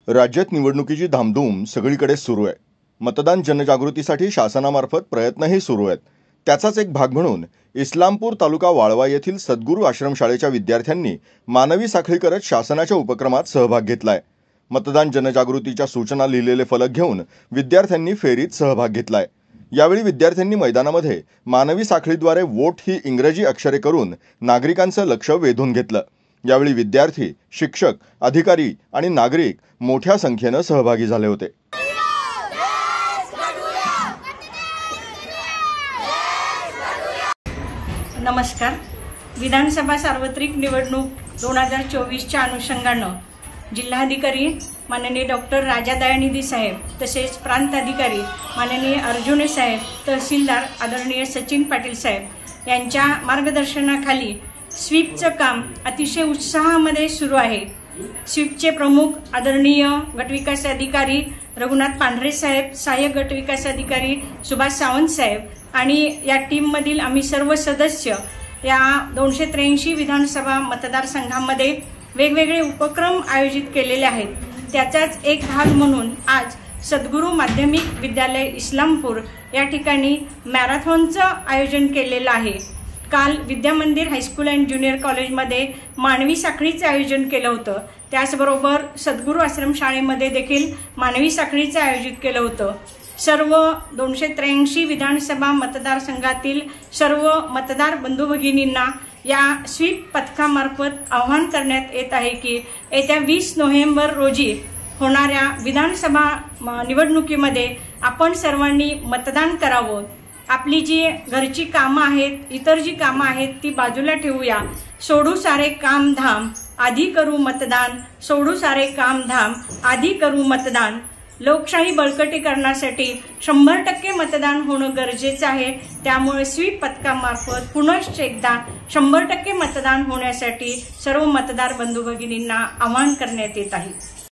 राज्यात निवडणुकीची धामधूम सगळीकडे सुरू आहे। मतदान जनजागृतीसाठी शासनामार्फत प्रयत्नही सुरू आहेत। त्याचाच एक भाग म्हणून इस्लामपूर तालुका वाळवा येथील सद्गुरू आश्रमशाळेच्या विद्यार्थ्यांनी मानवी साखळी करत शासनाच्या उपक्रमात सहभाग घेतलाय। मतदान जनजागृतीच्या सूचना लिहिलेले फलक घेऊन विद्यार्थ्यांनी फेरीत सहभाग घेतलाय। यावेळी विद्यार्थ्यांनी मैदानामध्ये मानवी साखळीद्वारे वोट ही इंग्रजी अक्षरे करून नागरिकांचं लक्ष वेधून घेतलं। यावेळी विद्यार्थी, शिक्षक, अधिकारी आणि नागरिक मोठ्या संख्येने सहभागी झाले होते। नमस्कार। विधानसभा सार्वत्रिक निवडणूक 2024च्या अनुषंगाने जिल्हाधिकारी माननीय डॉक्टर राजा दयानिधी साहेब तसेच प्रांत अधिकारी माननीय अर्जुने साहेब, तहसीलदार आदरणीय सचिन पाटील साहेब यांच्या मार्गदर्शनाखाली स्वीपचं काम अतिशय उत्साहामध्ये सुरू आहे। स्वीपचे प्रमुख आदरणीय गटविकास अधिकारी रघुनाथ पांढरे साहेब, सहाय्यक गटविकास अधिकारी सुभाष सावंत साहेब आणि या टीममधील आम्ही सर्व सदस्य या 283 विधानसभा मतदारसंघामध्ये वेगवेगळे उपक्रम आयोजित केलेले आहेत। त्याचाच एक भाग म्हणून आज सद्गुरू माध्यमिक विद्यालय इस्लामपूर या ठिकाणी मॅरेथॉनचं आयोजन केलेलं आहे। काल विद्यामंदिर हायस्कूल अँड ज्युनियर कॉलेजमध्ये मानवी साखळीचं आयोजन केलं होतं। त्याचबरोबर सद्गुरू आश्रमशाळेमध्ये देखील मानवी साखळीचं आयोजित केलं होतं। सर्व 283 विधानसभा मतदारसंघातील सर्व मतदार बंधू भगिनींना या स्वीप पथकामार्फत आवाहन करण्यात येत आहे की येत्या 20 नोव्हेंबर रोजी होणाऱ्या विधानसभा निवडणुकीमध्ये आपण सर्वांनी मतदान करावं। आपली जी घरची कामं आहेत, इतर जी कामं आहेत ती बाजूला ठेवूया। सोडू सारे काम धाम, आधी करू मतदान। सोडू सारे काम धाम, आधी करू मतदान। लोकशाही बळकटीकरणासाठी 100% मतदान होणं गरजेचं आहे। त्यामुळे स्वीप पथकामार्फत पुनश्च एकदा 100% मतदान होण्यासाठी सर्व मतदार बंधू भगिनींना आवाहन करण्यात येत आहे।